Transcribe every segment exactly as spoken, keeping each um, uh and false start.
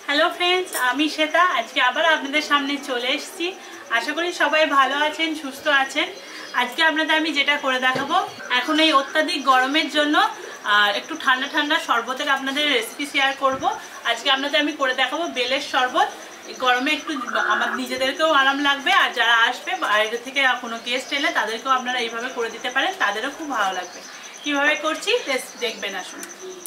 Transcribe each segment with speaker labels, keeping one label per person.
Speaker 1: Hello friends, আমি শ্বেতা। আজকে আবার আপনাদের সামনে চলে এসেছি। আশা করি সবাই ভালো আছেন, সুস্থ আছেন। আজকে আপনাদের আমি যেটা করে দেখাবো, এখন এই অত্যাধিক গরমের জন্য একটু ঠান্ডা ঠান্ডা শরবতের আপনাদের রেসিপি শেয়ার করব। আজকে আপনাদের আমি করে দেখাবো বেলের শরবত। গরমে একটু আমার নিজেদেরকেও আরাম লাগবে, আর যারা আসবে বাইরে থেকে কোনো গেস্ট এলে তাদেরকেও আপনারা এইভাবে করে দিতে পারেন, তাদেরও খুব ভালো লাগবে। কীভাবে করছি দেখবেন, আসুন।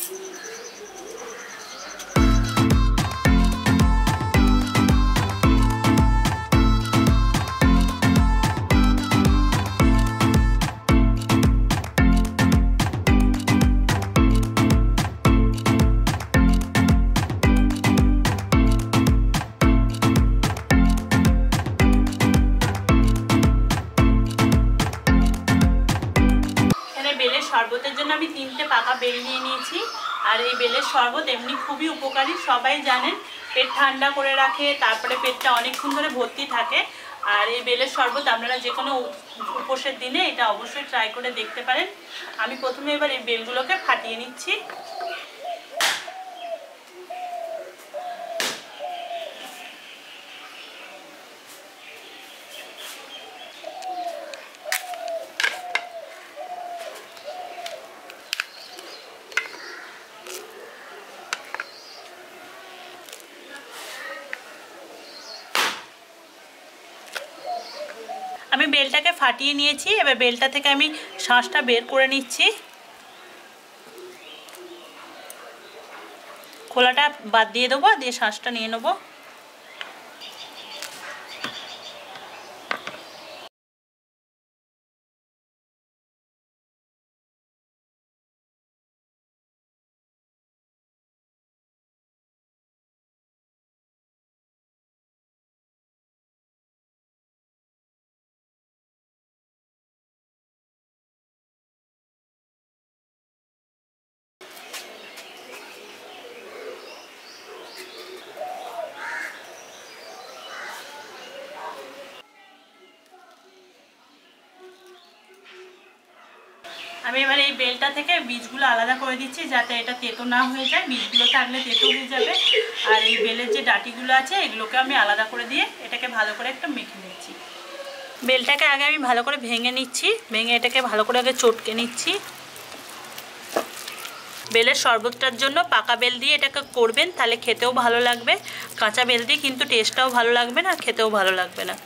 Speaker 1: শরবতের জন্য আমি তিনটে পাকা বেল নিয়ে নিয়েছি। আর এই বেলের শরবত এমনি খুবই উপকারী, সবাই জানেন। পেট ঠান্ডা করে রাখে, তারপরে পেটটা অনেকক্ষণ ধরে ভর্তি থাকে। আর এই বেলের শরবত আপনারা যে কোনো উপোসের দিনে এটা অবশ্যই ট্রাই করে দেখতে পারেন। আমি প্রথমে এবার এই বেলগুলোকে ফাটিয়ে নিচ্ছি। আমি বেলটাকে ফাটিয়ে নিয়েছি। এবার বেলটা থেকে আমি শাঁসটা বের করে নিচ্ছি। খোলাটা বাদ দিয়ে দেবো, দিয়ে শাঁসটা নিয়ে নেবো। আমি এবার এই বেলটা থেকে বীজগুলো আলাদা করে দিচ্ছি, যাতে এটা তেতো না হয়ে যায়। বীজগুলো থাকলে তেতো হয়ে যাবে। আর এই বেলের যে ডাঁটিগুলো আছে এগুলোকে আমি আলাদা করে দিয়ে এটাকে ভালো করে একটা মেখে নিচ্ছি। বেলটাকে আগে আমি ভালো করে ভেঙে নিচ্ছি, ভেঙে এটাকে ভালো করে আগে চটকে নিচ্ছি। বেলের শরবতটার জন্য পাকা বেল দিয়ে এটাকে করবেন, তাহলে খেতেও ভালো লাগবে। কাঁচা বেল দিয়ে কিন্তু টেস্টটাও ভালো লাগবে না, আর খেতেও ভালো লাগবে না।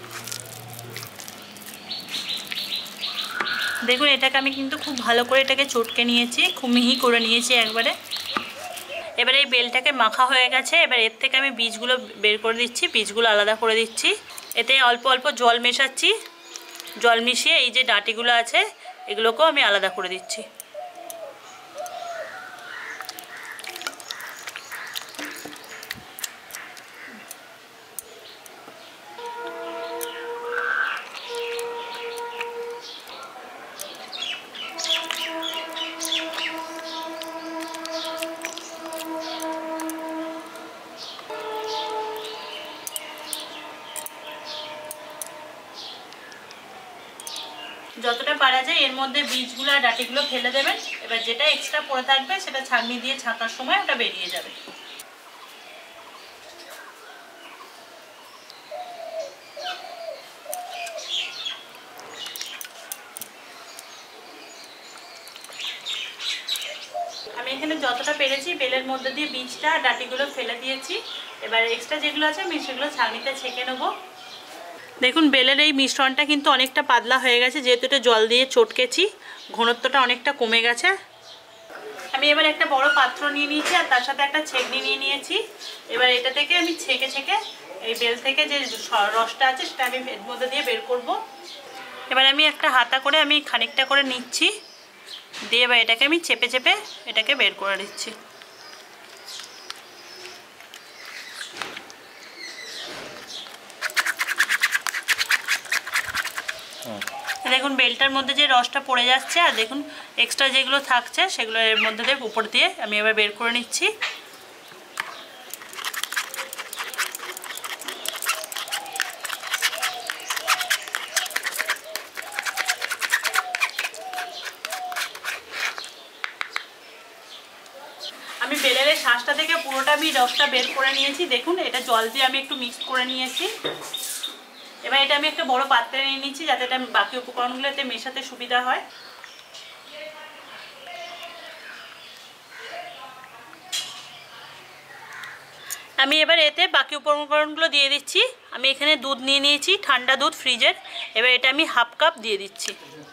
Speaker 1: দেখুন, এটাকে আমি কিন্তু খুব ভালো করে এটাকে চটকে নিয়েছি, খুব মিহি করে নিয়েছি একবারে। এবারে এই বেলটাকে মাখা হয়ে গেছে। এবার এর থেকে আমি বীজগুলো বের করে দিচ্ছি, বীজগুলো আলাদা করে দিচ্ছি। এতে অল্প অল্প জল মেশাচ্ছি। জল মিশিয়ে এই যে ডাঁটিগুলো আছে এগুলোকেও আমি আলাদা করে দিচ্ছি। যতটা পারা যায় এর মধ্যে বীজগুলো আর ডাঁটিগুলো ফেলে দেবেন। এবার যেটা এক্সট্রা পড়ে থাকবে সেটা ছাঁকনি দিয়ে ছাঁকার সময় ওটা বেরিয়ে যাবে। আমি এখানে যতটা পেরেছি বেলের মধ্যে দিয়ে বীজটা ডাঁটিগুলো ফেলে দিয়েছি। এবার এক্সট্রা যেগুলো আছে আমি সেগুলো ছাঁকনিতে ছেঁকে নেবো। দেখুন, বেলের এই মিশ্রণটা কিন্তু অনেকটা পাতলা হয়ে গেছে, যেহেতু এটা জল দিয়ে চটকেছি। ঘনত্বটা অনেকটা কমে গেছে। আমি এবার একটা বড় পাত্র নিয়ে নিয়েছি, আর তার সাথে একটা ছেঁকনি নিয়ে নিয়েছি। এবার এটা থেকে আমি ছেঁকে ছেঁকে এই বেল থেকে যে রসটা আছে সেটা আমি এর মধ্যে দিয়ে বের করব। এবার আমি একটা হাতা করে আমি খানিকটা করে নিচ্ছি, দিয়ে এবার এটাকে আমি চেপে চেপে এটাকে বের করে দিচ্ছি। দেখুন, বেলটার মধ্যে যে রসটা পড়ে যাচ্ছে, আর দেখুন এক্সট্রা যেগুলো থাকছে সেগুলো এর মধ্যে দিয়ে উপর দিয়ে আমি এবার বের করে নিচ্ছি। আমি বেলের শাঁসটা রসটা থেকে পুরোটা আমি রসটা বের করে নিয়েছি। দেখুন এটা জল দিয়ে আমি একটু মিক্স করে নিয়েছি। এবার এটা আমি একটা বড় পাত্রে নিয়ে নিচ্ছি যাতে এটা বাকি উপকরণগুলো এতে মেশাতে সুবিধা হয়। আমি এবার এতে বাকি উপকরণগুলো দিয়ে দিচ্ছি। আমি এখানে দুধ নিয়ে নিয়েছি, ঠান্ডা দুধ ফ্রিজের। এবার এটা আমি হাফ কাপ দিয়ে দিচ্ছি।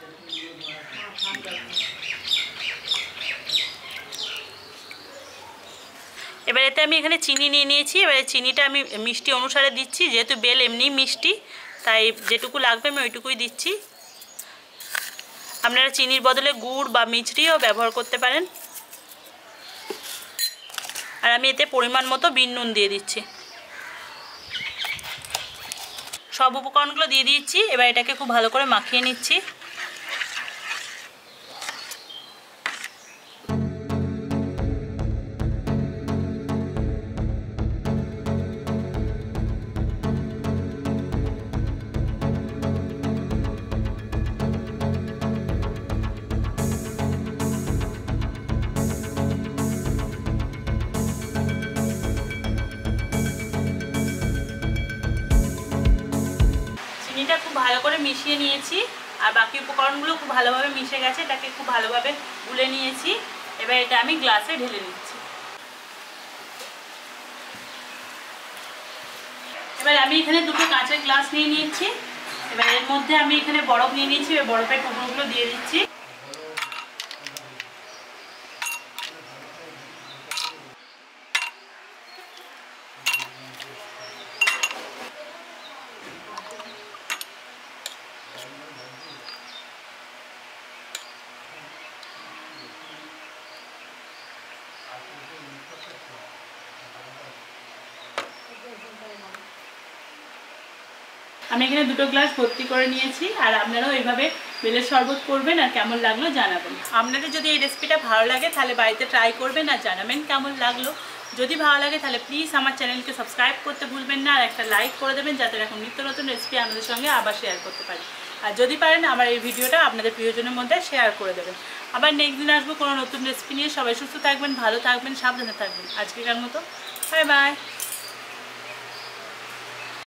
Speaker 1: এবার এতে আমি এখানে চিনি নিয়ে নিয়েছি। এবারে চিনিটা আমি মিষ্টি অনুসারে দিচ্ছি, যেহেতু বেল এমনি মিষ্টি তাই যেটুকু লাগবে আমি ওইটুকুই দিচ্ছি। আপনারা চিনির বদলে গুড় বা মিছরিও ব্যবহার করতে পারেন। আর আমি এতে পরিমাণ মতো বিন নুন দিয়ে দিচ্ছি। সব উপকরণগুলো দিয়ে দিচ্ছি। এবার এটাকে খুব ভালো করে মাখিয়ে নিচ্ছি। চিনিটা খুব ভালো করে মিশিয়ে নিয়েছি আর বাকি উপকরণগুলো খুব ভালোভাবে মিশে গেছে। এটাকে খুব ভালোভাবে গুলে নিয়েছি। এবার এটা আমি গ্লাসে ঢেলে নিচ্ছি। এবার আমি এখানে দুটো কাঁচের গ্লাস নিয়ে নিয়েছি। এবার এর মধ্যে আমি এখানে বরফ নিয়ে নিয়েছি। এবার বরফের টুকরোগুলো দিয়ে দিচ্ছি। আমি এখানে দুটো গ্লাস ভর্তি করে নিয়েছি। আর আপনারাও এইভাবে বেলের শরবত করবেন আর কেমন লাগলো জানাবেন। আপনাদের যদি এই রেসিপিটা ভালো লাগে তাহলে বাড়িতে ট্রাই করবেন আর জানাবেন কেমন লাগলো। যদি ভালো লাগে তাহলে প্লিজ আমার চ্যানেলকে সাবস্ক্রাইব করতে ভুলবেন না আর একটা লাইক করে দেবেন যাতে এরকম নিত্য নতুন রেসিপি আপনাদের সঙ্গে আবার শেয়ার করতে পারি। আর যদি পারেন আমার এই ভিডিওটা আপনাদের প্রিয়জনের মধ্যে শেয়ার করে দেবেন। আবার নেক্সট দিন আসবো কোনো নতুন রেসিপি নিয়ে। সবাই সুস্থ থাকবেন, ভালো থাকবেন, সাবধানে থাকবেন। আজকেকার মতো বাই বাই।